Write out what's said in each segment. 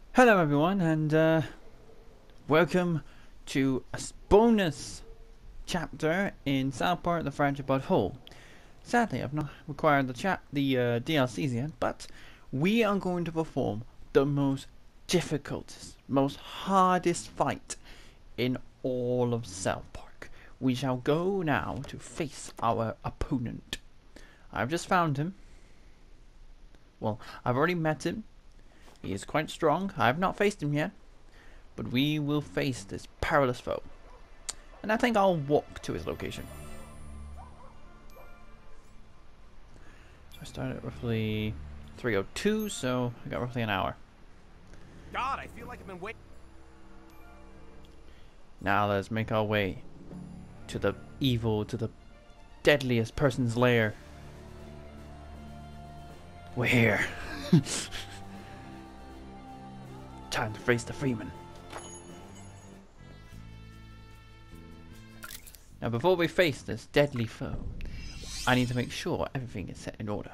Hello everyone, and welcome to a bonus chapter in South Park: The Fragile But Whole. Sadly, I've not required the DLCs yet, but we are going to perform the most difficult, most hardest fight in all of South Park. We shall go now to face our opponent. I've just found him. Well, I've already met him. He is quite strong. I have not faced him yet, but we will face this perilous foe. And I think I'll walk to his location. So I started at roughly 3:02, so I got roughly an hour. God, I feel like I've been waiting. Now let's make our way to the deadliest person's lair. We're here. Time to face the Freeman. Now before we face this deadly foe, I need to make sure everything is set in order.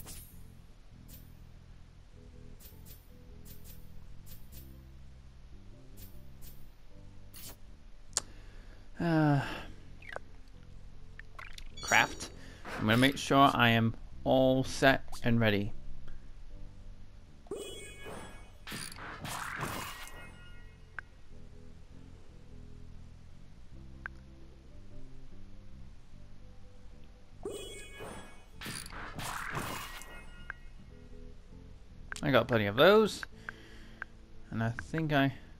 Craft. I'm going to make sure I am all set and ready. I got plenty of those, and I think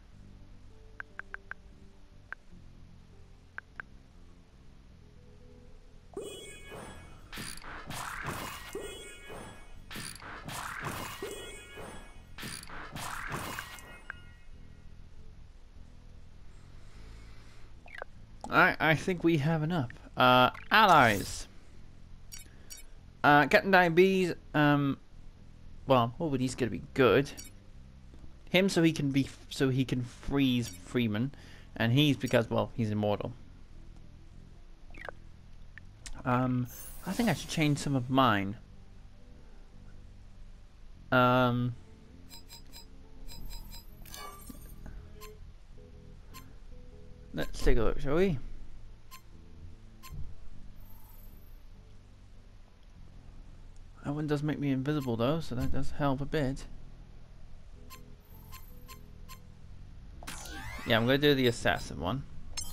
I think we have enough. Allies. Captain Diabetes. Well, oh, but he's gonna be good. Him, so he can freeze Freeman, and he's because, well, he's immortal. I think I should change some of mine. Let's take a look, shall we? That one does make me invisible though, so that does help a bit. Yeah, I'm gonna do the assassin one.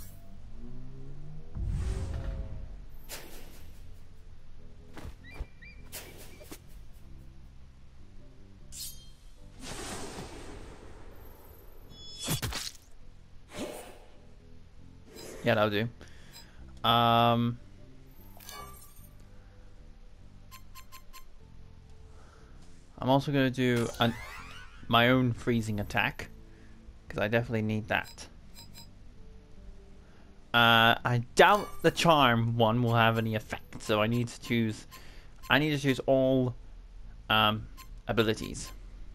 Yeah, that'll do. I'm also going to do my own freezing attack, because I definitely need that. I doubt the charm one will have any effect, so I need to choose all abilities.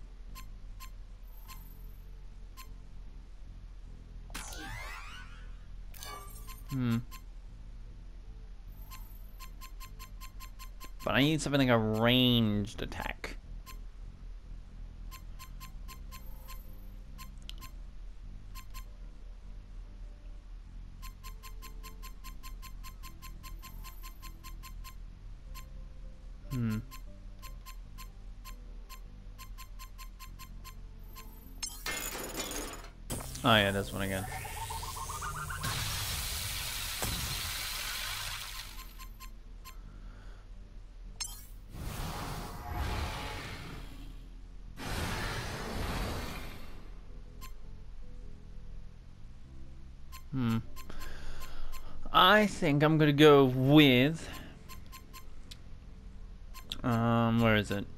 But I need something like a ranged attack. Oh yeah, this one again. I think I'm gonna go with where is it?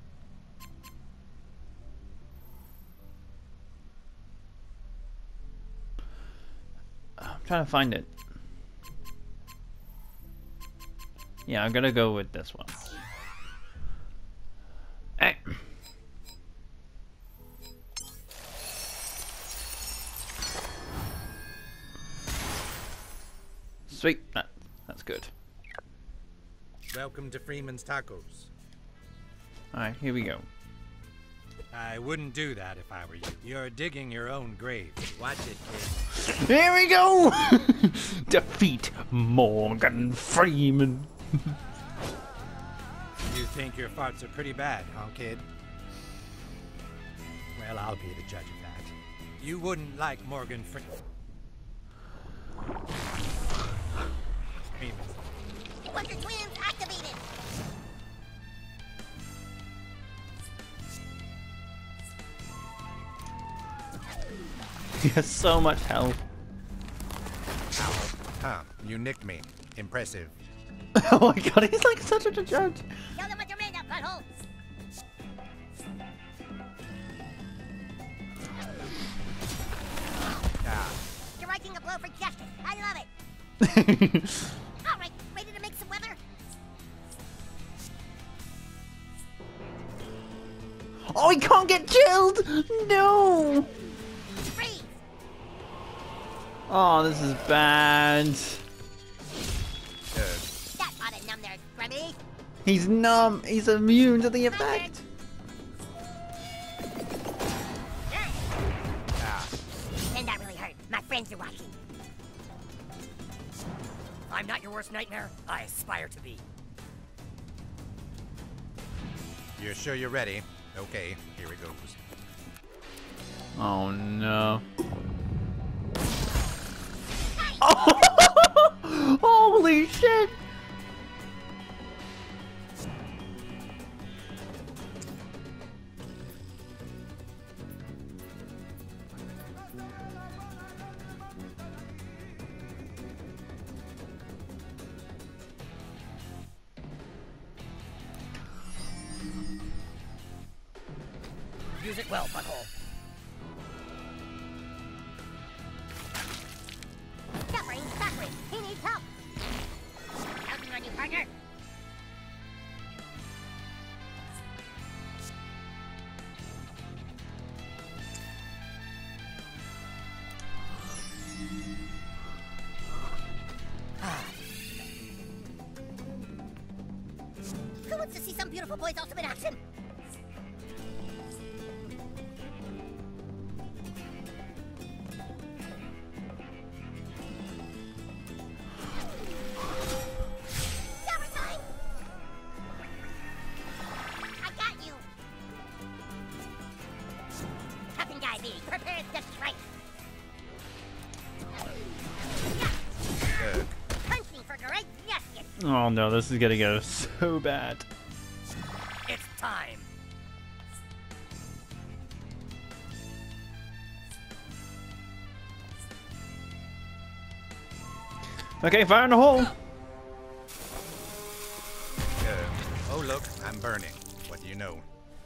I'm trying to find it. Yeah, I'm gonna go with this one. Hey. Sweet, that's good. Welcome to Freeman's Tacos. Alright, here we go. I wouldn't do that if I were you. You're digging your own grave. Watch it, kid. Here we go! Defeat Morgan Freeman. You think your farts are pretty bad, huh, kid? Well, I'll be the judge of that. You wouldn't like Morgan Freeman. Wonder Twins activated! He has so much health. Ow. Huh, you nicked me. Impressive. Oh my god, he's like such a judge. Show them what you're made of, butthole! Ah. Striking a blow for justice. I love it! Alright, ready to make some weather? Oh, he can't get chilled! No! Freeze! Oh, this is bad. That ought to numb their grubby. He's numb. He's immune to the effect. Ah. And that really hurt. My friends are watching. I'm not your worst nightmare. I aspire to be. You're sure you're ready? Okay, here it goes. Oh no. Oh! Holy shit! Use it well, butthole. Suffering. He needs help. Counting on you, partner. Who wants to see some beautiful boy's ultimate action? Summertime! I got you! Captain Diabetes, prepare to strike! Good. Punching for great justice! Oh no, this is gonna go so bad. It's time. Okay, fire in the hole. Good. Oh, look, I'm burning. What do you know?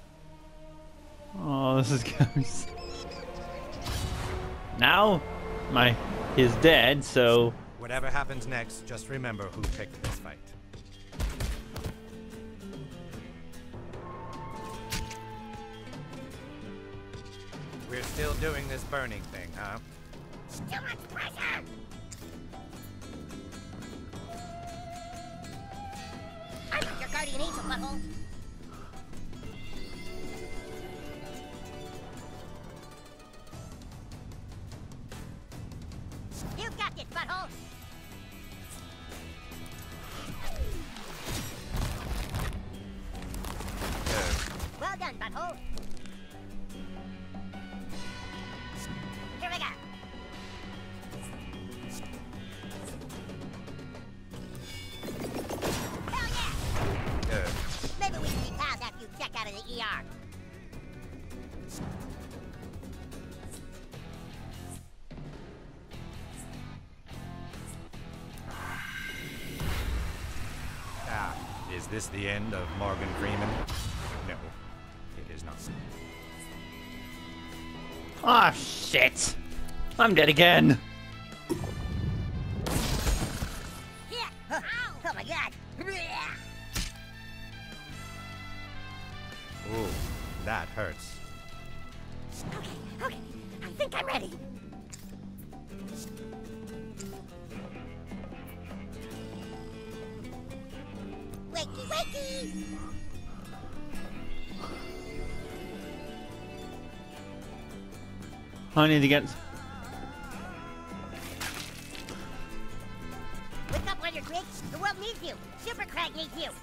Oh, this is gross. Now, he's dead, so Whatever happens next, just remember who picked this fight. We're still doing this burning thing, huh? Too much pressure! I'm not your guardian angel, butthole. You got this, butthole! Good. Well done, butthole. Here we go. Hell yeah! Good. Maybe we can be pals after you check out of the ER. Ah, is this the end of Morgan Freeman? No, it is not. ah shit! I'm dead again. Yeah! Ow! Oh my god! Ooh, that hurts. Okay, I think I'm ready. Wakey, wakey! I need to get... Wake up, Wonder Twig. The world needs you. Super Crag needs you.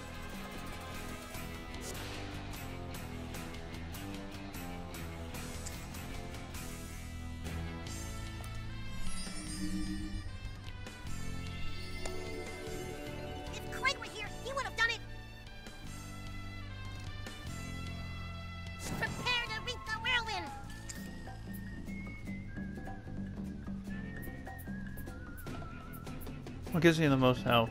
If Craig were here, he would have done it. Prepare to reap the whirlwind. What gives me the most health?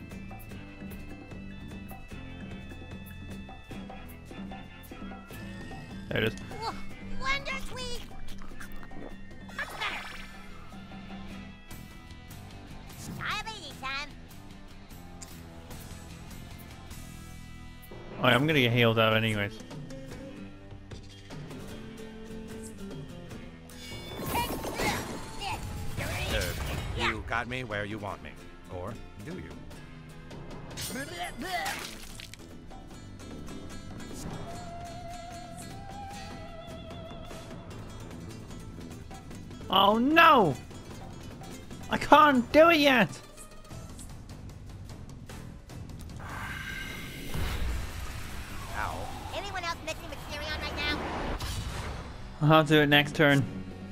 There it is. Wonder Twig. Much better. Diabetes time. Alright, I'm gonna get healed up anyways. You got me where you want me. Or do you? Oh no! I can't do it yet! Ow. Anyone else mixing with Furion right now? I'll do it next turn.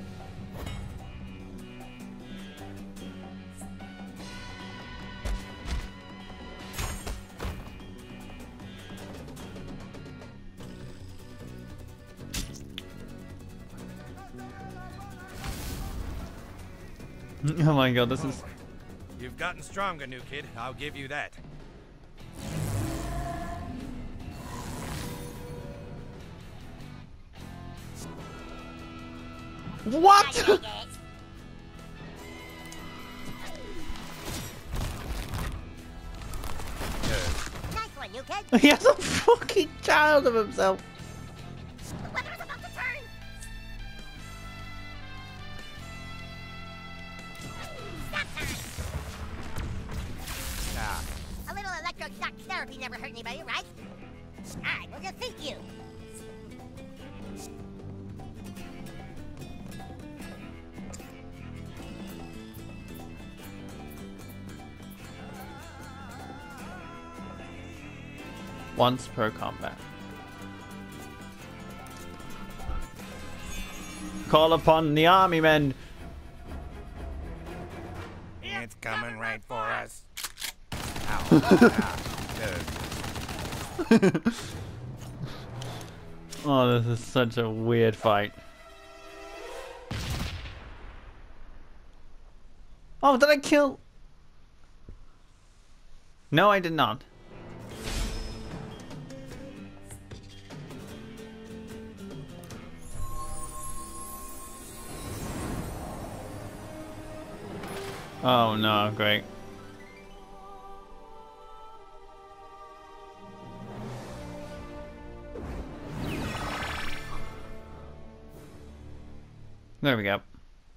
Oh my god, this is... You've gotten stronger, new kid. I'll give you that. What?! Nice one, new kid. He has a fucking child of himself! The weather is about to turn. Stop time. Ah, A little electroshock therapy never hurt anybody, right? Alright, we'll just think you. Once per combat. Call upon the army men! it's coming right for us. Ow. Ah, good. Oh, this is such a weird fight. Oh, did I kill? No, I did not. Oh no, great. There we go.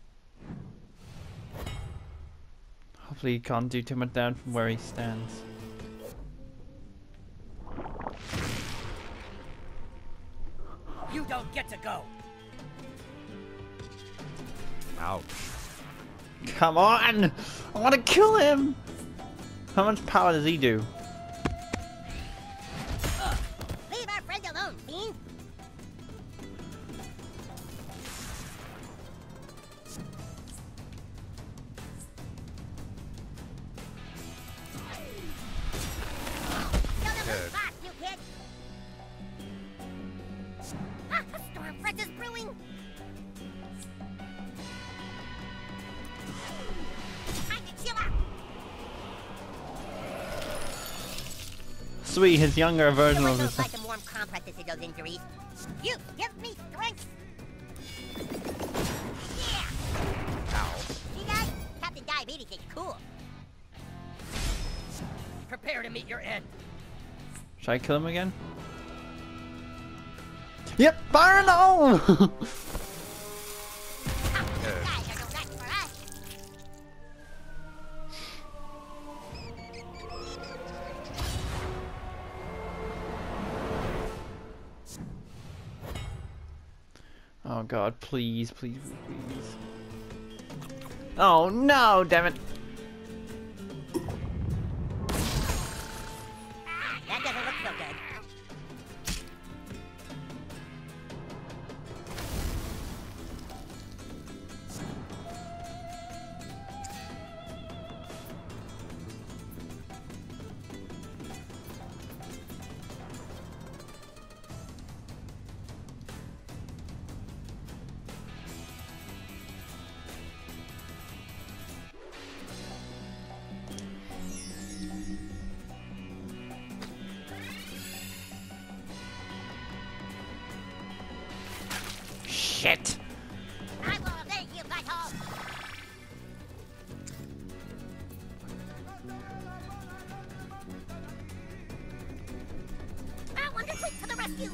Hopefully he can't do too much down from where he stands. You don't get to go. Ouch. Come on! I want to kill him! How much power does he do? Leave our friend alone, fiend. Kill them Good. fast, you kid. Ah, a storm front is brewing. Time to chill out. Sweet, his younger version Someone of go his. apply some warm compresses to those injuries. You give me strength. Yeah. Ow. See, guys? Captain Diabetes is cool. Prepare to meet your end. Should I kill him again? Yep, fire in the hole! Ah, these guys are no match for us. Oh Oh god, please, please, please. Oh no, damn it. That doesn't look so good. Shit. I will avenge you, butthole! Wonder Twig to the rescue!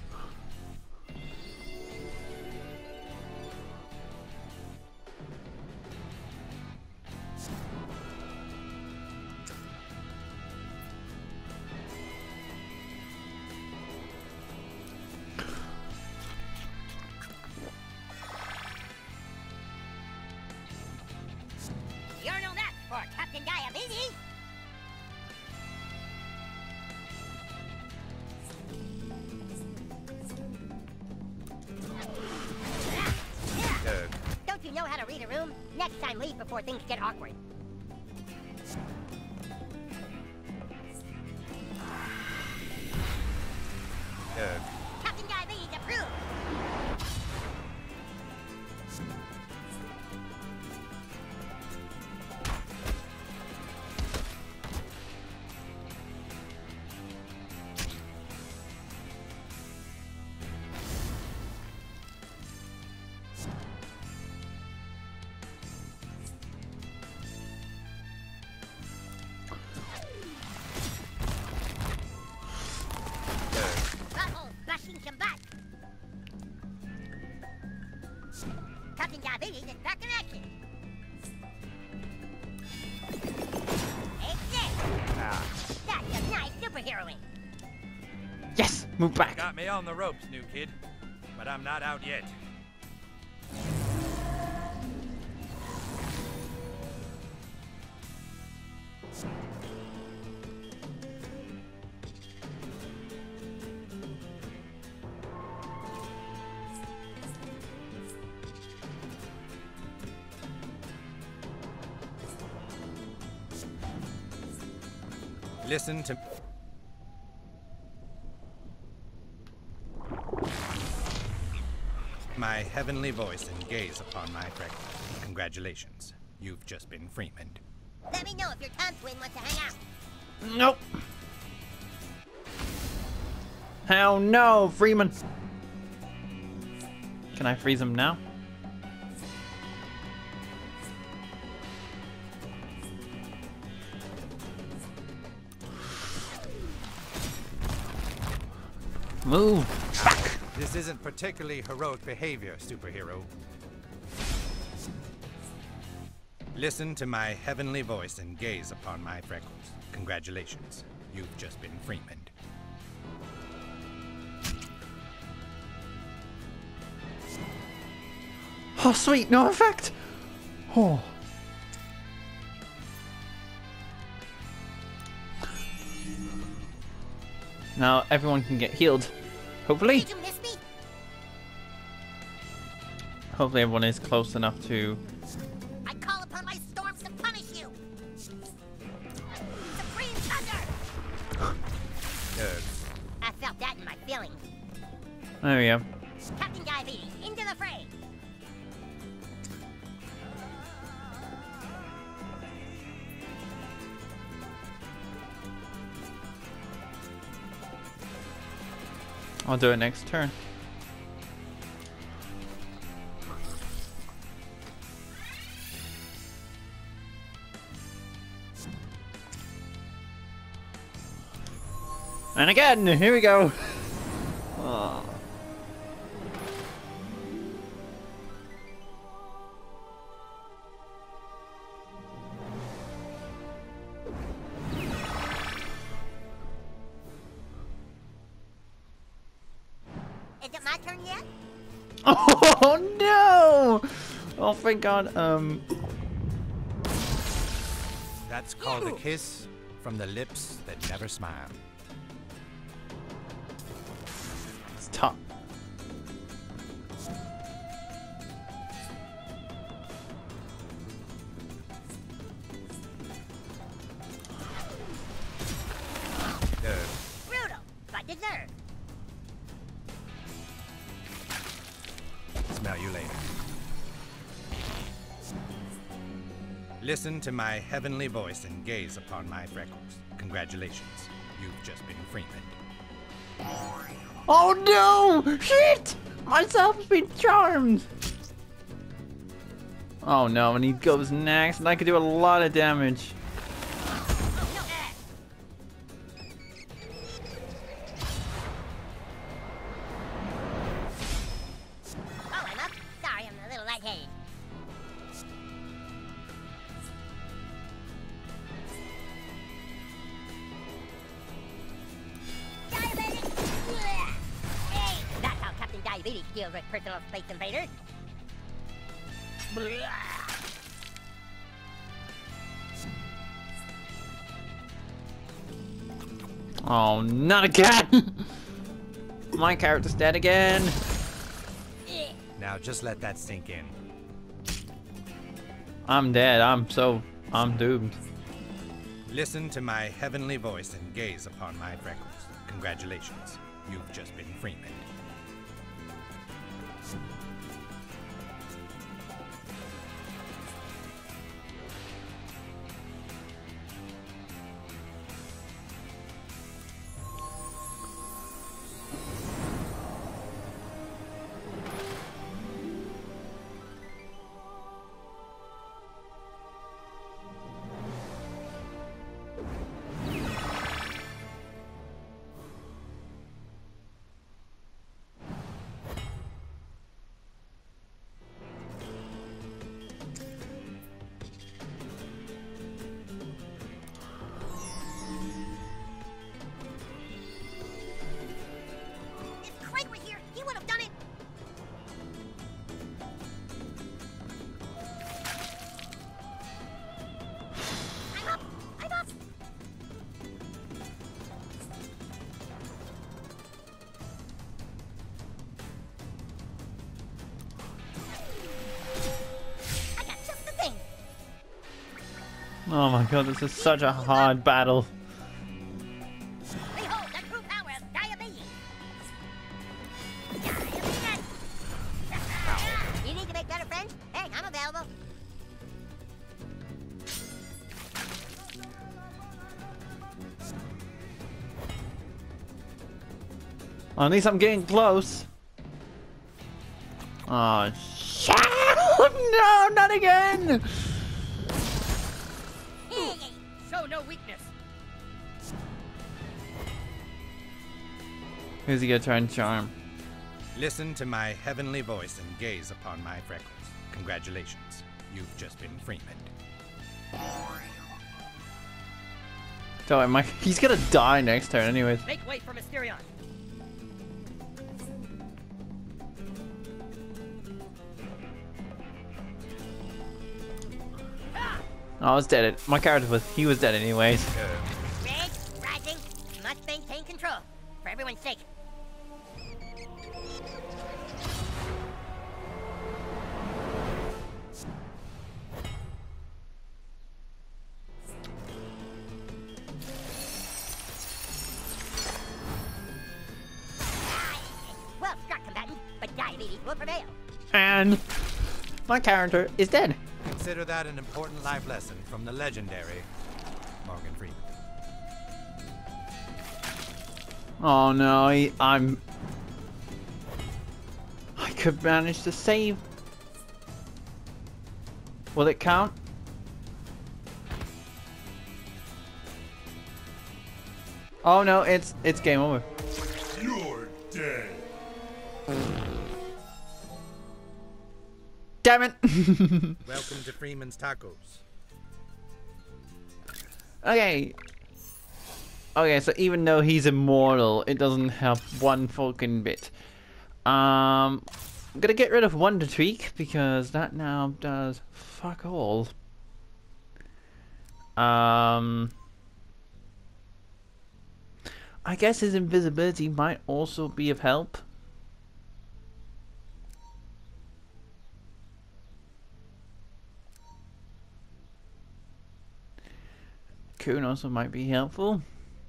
You're no match for Captain Diabetes! Don't you know how to read a room? Next time leave before things get awkward. Captain Diabetes approved! Butthole bashing some butt! Captain Diabetes is back in action! That's a nice superheroine! Yes, move back. Got me on the ropes, new kid. But I'm not out yet. Listen to my heavenly voice and gaze upon my freckles. Congratulations. You've just been Freeman. Let me know if your Tom Twin wants to hang out. Nope. Hell no, Freeman. Can I freeze him now? Move back. This isn't particularly heroic behavior, superhero. Listen to my heavenly voice and gaze upon my freckles. Congratulations. You've just been Freeman. Oh, sweet, no effect. Oh. Now everyone can get healed. Hopefully. Did you miss me? Hopefully everyone is close enough to... I call upon my storms to punish you! Supreme Thunder! I felt that in my feelings. There we go. Captain Diabetes, into the fray! I'll do it next turn. And again, here we go. Oh. Is it my turn yet? Oh no! Oh thank God. That's called a kiss from the lips that never smile. It's tough. Brutal, but deserved. Smell you later. Listen to my heavenly voice and gaze upon my freckles. Congratulations, you've just been Freeman. Oh no! Shit! Myself has been charmed! Oh no, and he goes next, and I could do a lot of damage. Oh, I'm up. Sorry, I'm a little lightheaded. Diabetic! Hey, that's how Captain Diabetes deals with personal space invaders. Oh, not again! My character's dead again. Now just let that sink in. I'm dead. I'm doomed. Listen to my heavenly voice and gaze upon my freckles. Congratulations, you've just been Freeman. If Craig were here, he would have done it. I'm up. I'm up. I got just the thing. Oh my God, this is such a hard battle. Behold the true power of diabetes. Diabetes. You need to make better friends? Hey, I'm available. At least I'm getting close. Oh shit! No, not again! Show no weakness. Who's he gonna try and charm? Listen to my heavenly voice and gaze upon my freckles. Congratulations, you've just been Freeman. So he's gonna die next turn anyways. Make way for Mysterion. Oh, I was dead. My character was dead anyways. Red, rising, must maintain control. For everyone's sake. Well struck, combatant, but diabetes will prevail. And my character is dead. Consider that an important life lesson from the legendary Morgan Freeman. Oh no, I could manage to save. Will it count? Oh no, it's game over. You're dead. Damn it! Welcome to Freeman's Tacos. Okay. Okay, so even though he's immortal, it doesn't help one fucking bit. I'm gonna get rid of Wonder Tweak because that now does fuck all. I guess his invisibility might also be of help. Coon also might be helpful.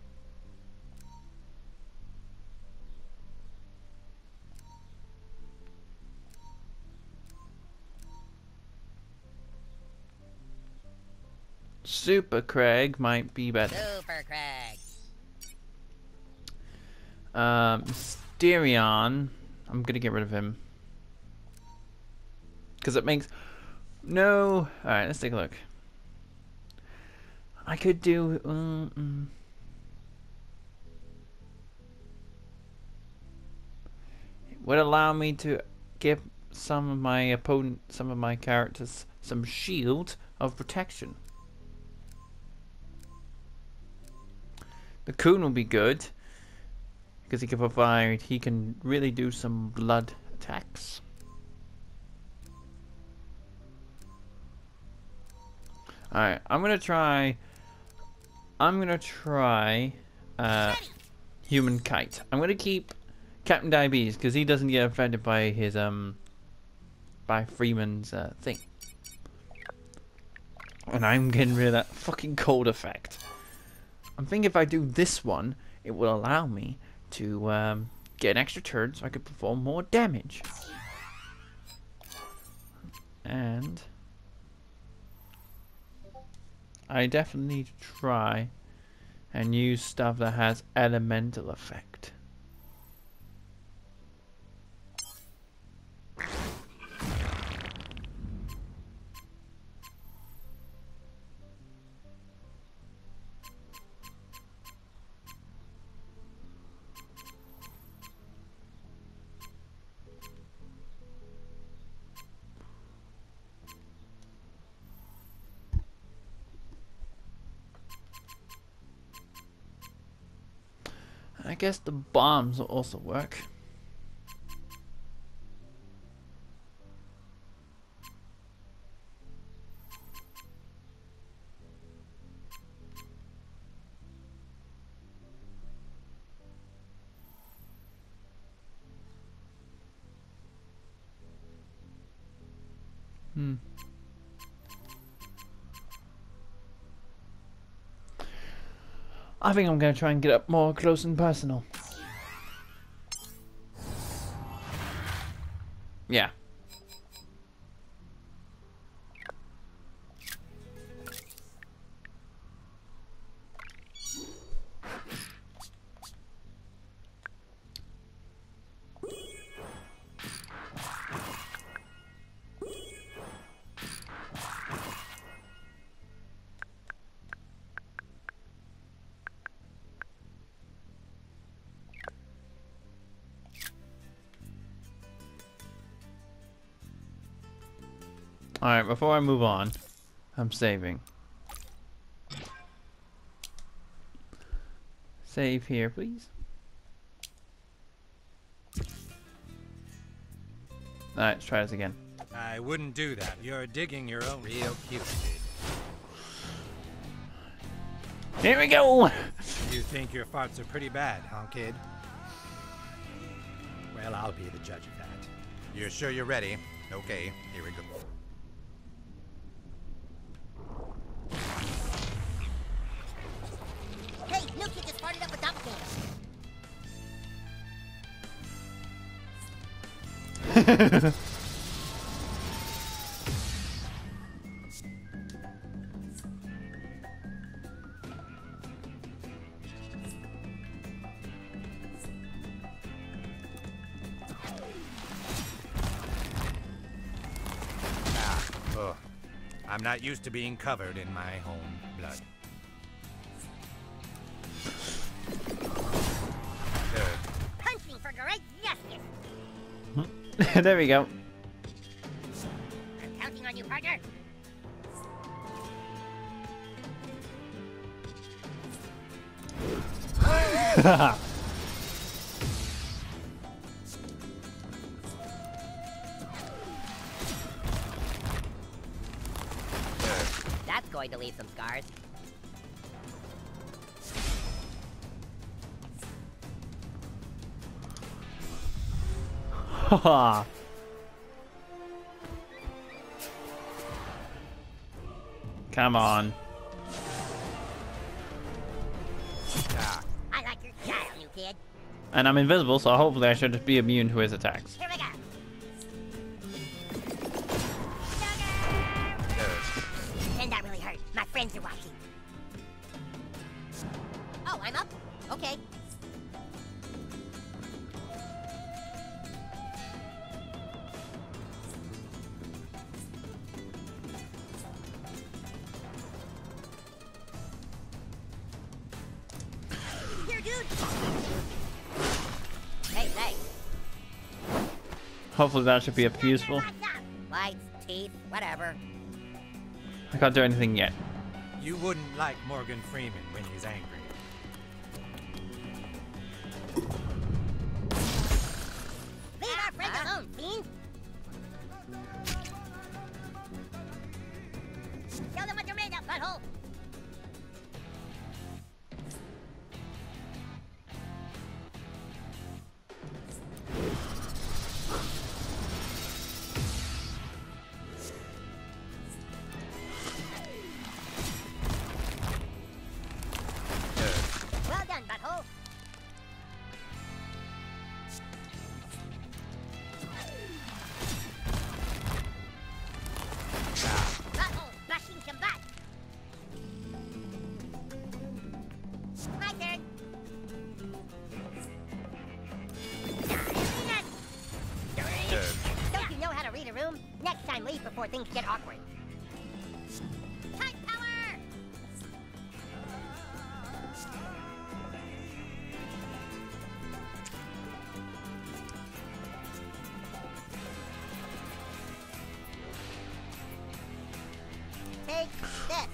Super Craig might be better. Super Craig. Mysterion, I'm gonna get rid of him because it makes no. All right, let's take a look. I could do. It would allow me to give some of my characters, some shield of protection. The Coon will be good because he can really do some blood attacks. Alright, I'm gonna try Human Kite. I'm gonna keep Captain Diabetes because he doesn't get affected by his by Freeman's thing. And I'm getting rid of that fucking cold effect. I'm thinking if I do this one, it will allow me to get an extra turn so I could perform more damage. And I definitely need to try and use stuff that has elemental effect. I guess the bombs will also work. I think I'm going to try and get up more close and personal. Yeah. Alright, before I move on, I'm saving. Save here, please. Alright, let's try this again. I wouldn't do that. You're digging your own real cute, kid. Here we go! You think your farts are pretty bad, huh, kid? Well, I'll be the judge of that. You're sure you're ready? Okay, here we go. Hey, new kid just farted up a doppelganger. Ugh. I'm not used to being covered in my own blood. Punching for great justice. There we go. I'm counting on you, partner. That's going to leave some scars. Haha. Come on. I like your style, new kid. And I'm invisible, so hopefully I should be immune to his attacks. Here we go. And that really hurt. My friends are watching. Oh, I'm up? Okay. Here, dude. Hey, thanks. Hopefully that should be useful. Lights, teeth, whatever. I can't do anything yet. You wouldn't like Morgan Freeman when he's angry. Leave our friend alone, fiend! Tell them what you're made of, butthole! Well done, butthole! Butthole, bashing combat! My turn! Don't you know how to read a room? Next time leave before things get awkward. Type power! Take this.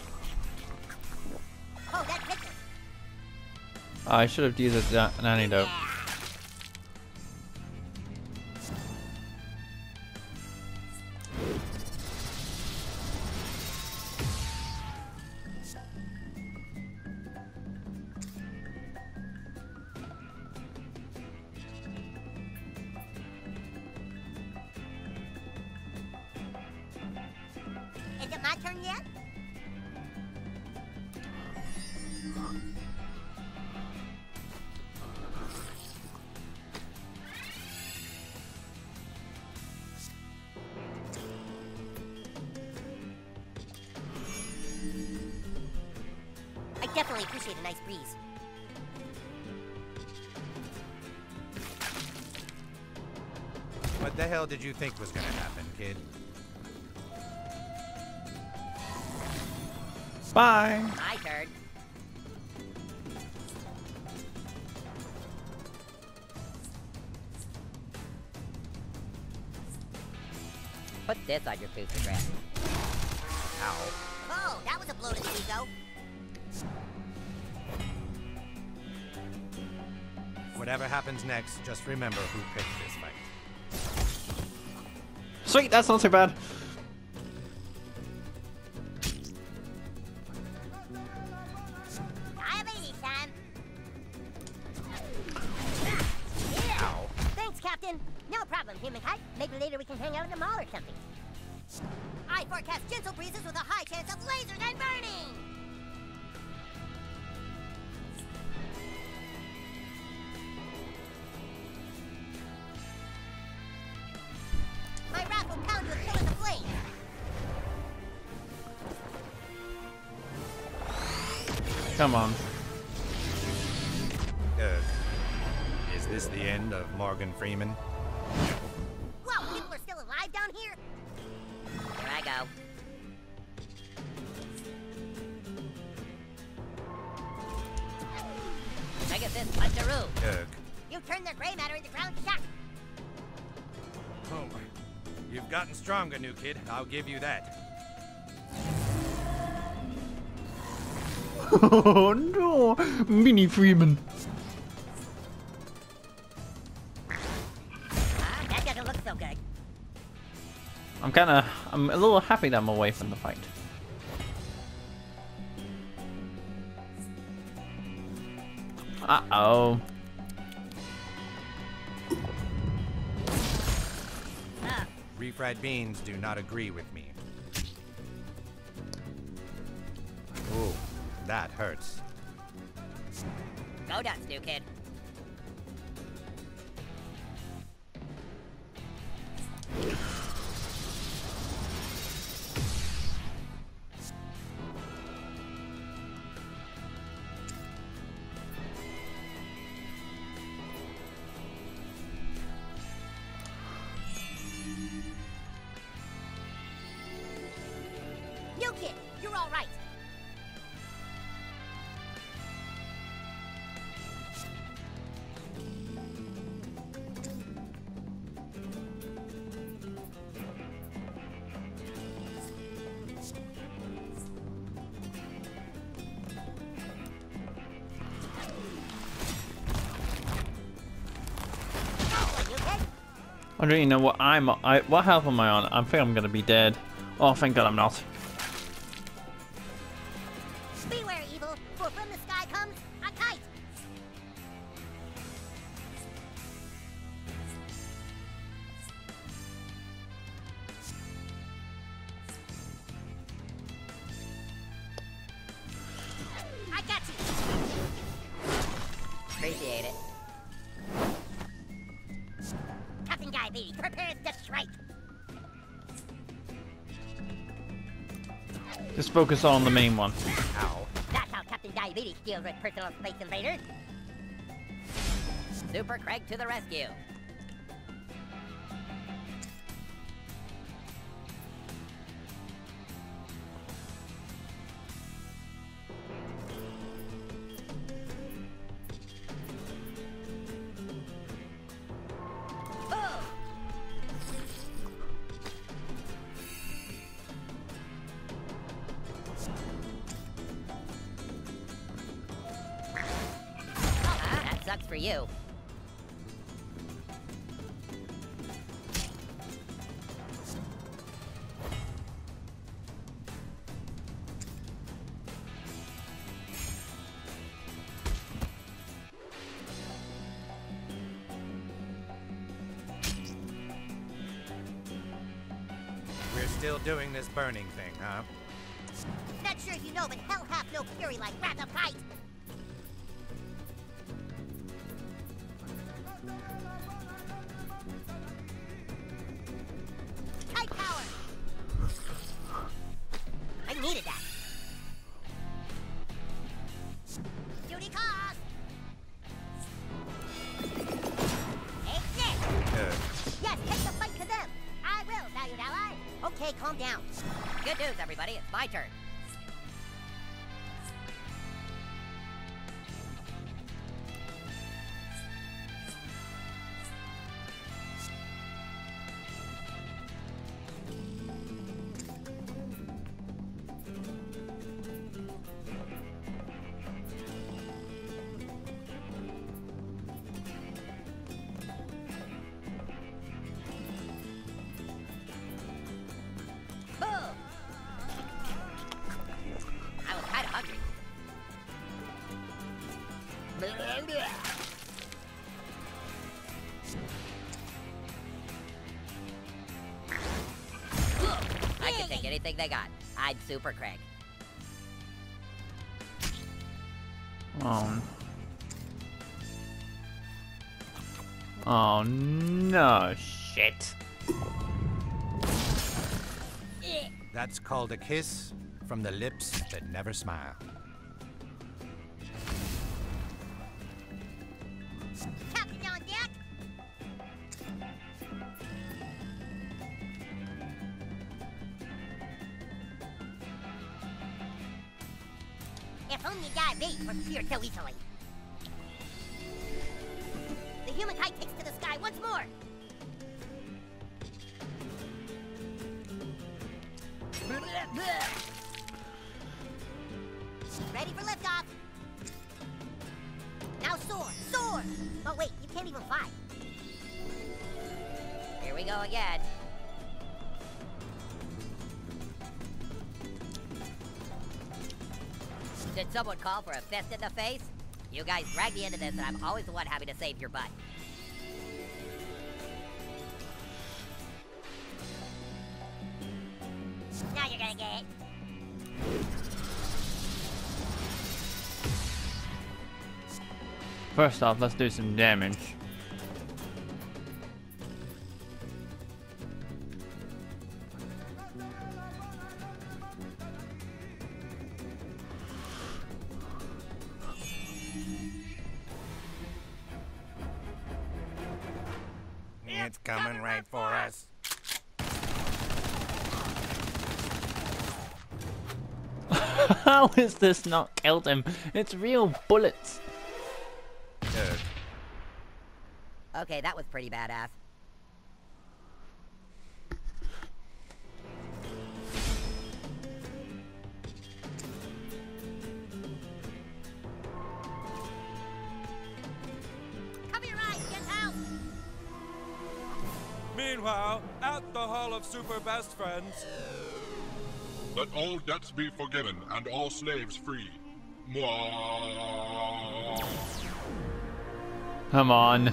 Oh, that fits us. I should have used an antidote. Yeah. Is it my turn yet? I definitely appreciate a nice breeze. What the hell did you think was gonna happen, kid? Bye. My turn. Put this on your Instagram. Ow. Oh, that was a blow to the ego. Whatever happens next, just remember who picked this fight. Sweet, that's not so bad. Diabetes time. Ow. Thanks, Captain. No problem, human kite. Maybe later we can hang out at the mall or something. I forecast gentle breezes with a high chance of lasers and burning. My wrath will pound you with pillars of flame. Come on. Is this the end of Morgan Freeman? Whoa, people are still alive down here? Here I go. Look at this puncheroo. Ugh. You turned the gray matter into ground shock. Oh, you've gotten stronger, new kid. I'll give you that. Oh no, Mini Freeman. That doesn't look so good. I'm a little happy that I'm away from the fight. Uh-oh. Refried beans do not agree with me. Ooh, that hurts. Go nuts, new kid. New kid, you're all right. I don't even know what what health am I on? I think I'm gonna be dead. Oh, thank God I'm not. Beware, evil, for from the sky comes a kite. I got you. Appreciate it. Captain Diabetes, prepare to strike. Just focus on the main one. Ow. That's how Captain Diabetes deals with personal space invaders. Super Craig to the rescue. That sucks for you. We're still doing this burning thing, huh? Not sure if you know, but hell hath no fury like wrath of fight. Kite power. I needed that. Duty calls. Exit. Yes, take the fight to them. I will, valued ally. Okay, calm down. Good news, everybody. It's my turn. Boom! I was kind of hungry. I can take anything they got. I'm Super Craig. Oh. Oh no, shit. That's called a kiss from the lips that never smile. Captain on deck. If only Diabetes was here so easily. The human kite takes to the sky once more. Ready for liftoff. Now soar, soar. Oh wait, you can't even fly. Here we go again. Did someone call for a fist in the face? You guys dragged me into this, and I'm always the one having to save your butt. Now you're gonna get it. First off, let's do some damage. It's coming right for us. How is this not killed him? It's real bullets. Good. Okay, that was pretty badass. Come here, right, get out! Meanwhile, at the Hall of Super Best Friends. Let all debts be forgiven and all slaves free. Mwah. Come on.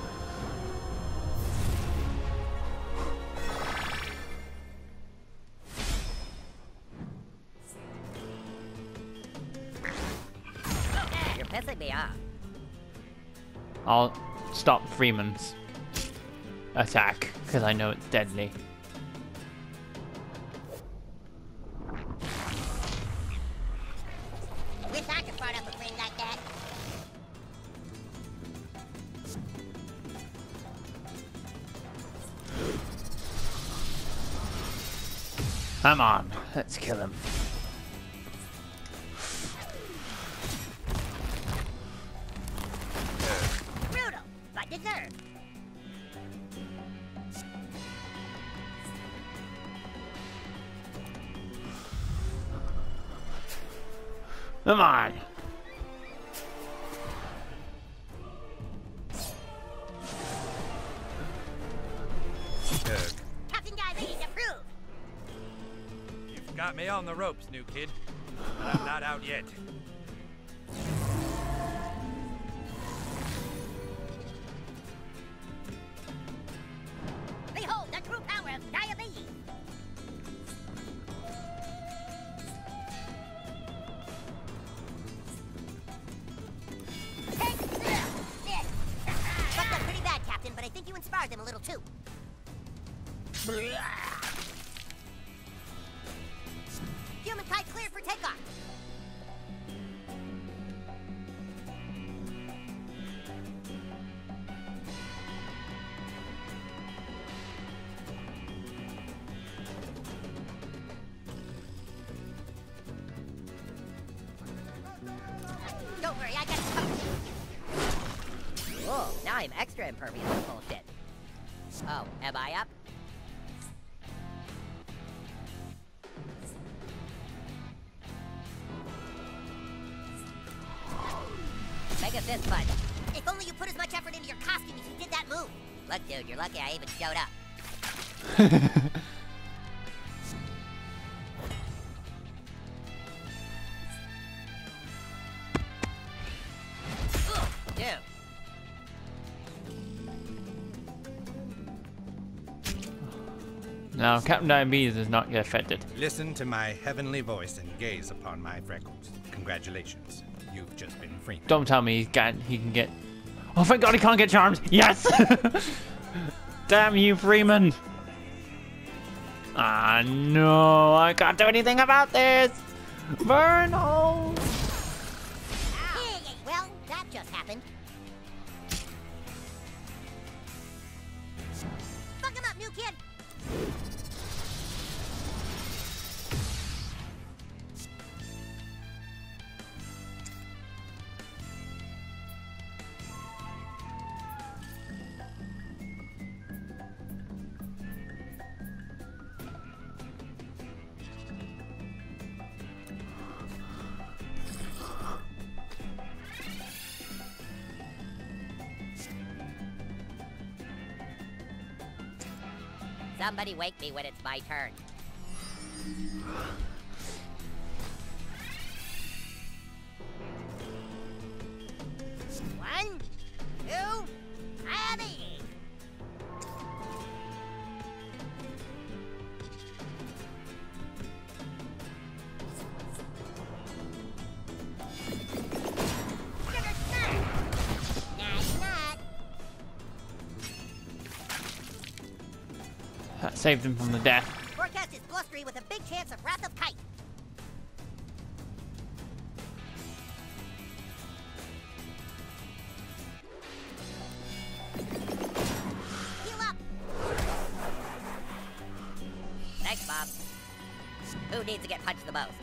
You're pissing me off. I'll stop Freeman's attack because I know it's deadly. Wish I could fart up a ring like that. Come on, let's kill him. Brutal, but deserved. Come on. Good. Captain Diabetes approved. You've got me on the ropes, new kid. But I'm not out yet. Behold the true power of diabetes. Fucked up pretty bad, Captain, but I think you inspired them a little too. Human kite cleared for takeoff. Don't worry, I got it covered. Whoa, now I'm extra impervious to bullshit. Oh, am I up? Make a fist punch. If only you put as much effort into your costume as you did that move. Look, dude, you're lucky I even showed up. Dude. Now, Captain Diabetes is not get affected. Listen to my heavenly voice and gaze upon my freckles. Congratulations. You've just been Freeman. Don't tell me he can get. Oh, thank God he can't get charms. Yes. Damn you, Freeman. Ah, no, I can't do anything about this. Burn hole. Well, that just happened. Fuck him up, new kid. Somebody wake me when it's my turn. 1, 2, ready! Sugar smack! Not. That saved him from the death. Forecast is blustery with a big chance of Wrath of Kite. Heal up! Thanks, Bob. Who needs to get punched the most?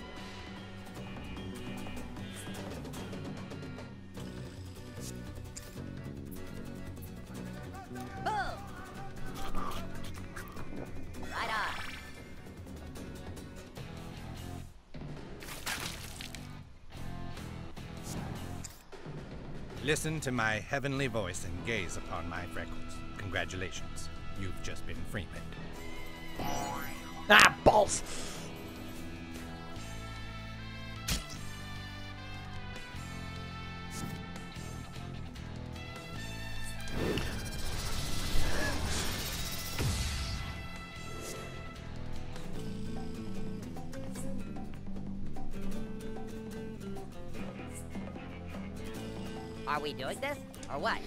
Boom! Right on. Listen to my heavenly voice and gaze upon my freckles. Congratulations, you've just been Freeman. Ah, balls! Are we doing this, or what?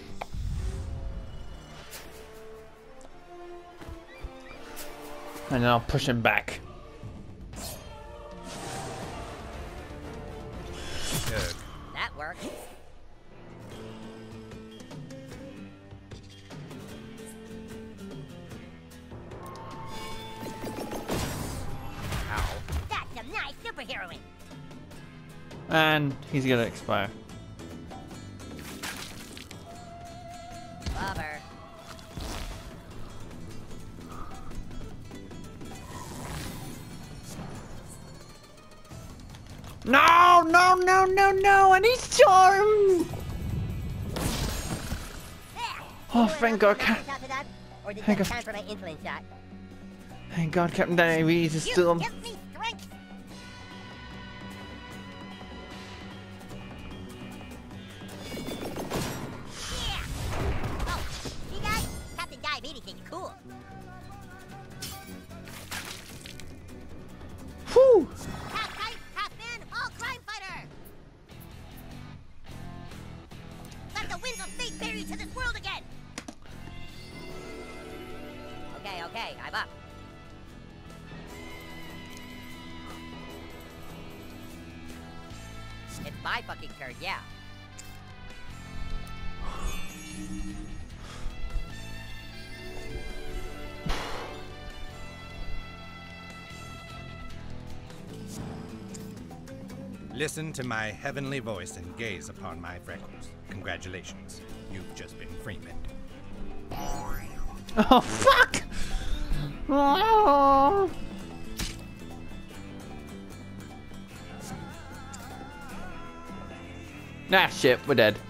And then I'll push him back. Good. That worked. Ow. That's some nice superheroing. And he's gonna expire. Bummer. No, no, no, no, no, and he's charmed! Oh, thank God, Or did Thank you have God. time for my insulin shot? Thank God Captain Diabetes is still... You give me strength! Yeah! Oh, you guys, Captain Diabetes is cool. Whew! Half kite, half man, all crime fighter! Let the winds of fate bear you to this world again! Okay, I'm up. It's my fucking turn, yeah. Listen to my heavenly voice and gaze upon my freckles. Congratulations, you've just been Freeman. Oh, fuck! Oh. Nah, shit, we're dead.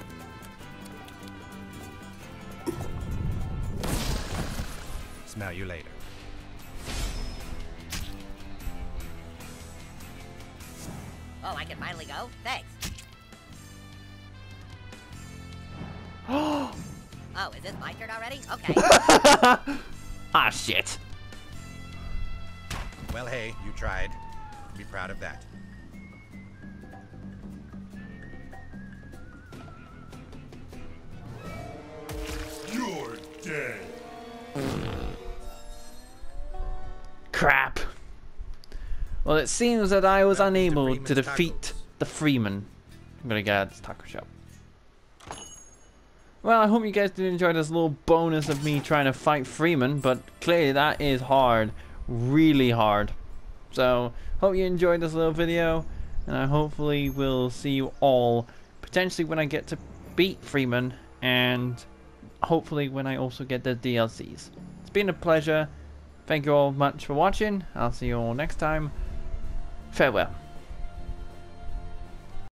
Smell you later. Oh, I can finally go? Thanks. Oh, Oh, is this my turn already? Okay. ah, shit. Well, hey, you tried. Be proud of that. You're dead. Crap. Well, it seems that I was Welcome to unable Freeman's to defeat Tacos. the Freeman. I'm gonna get this taco shop. Well, I hope you guys did enjoy this little bonus of me trying to fight Freeman, but clearly that is hard. Really hard. So, hope you enjoyed this little video, and I hopefully will see you all potentially when I get to beat Freeman, and hopefully when I also get the DLCs. It's been a pleasure. Thank you all much for watching. I'll see you all next time. Farewell.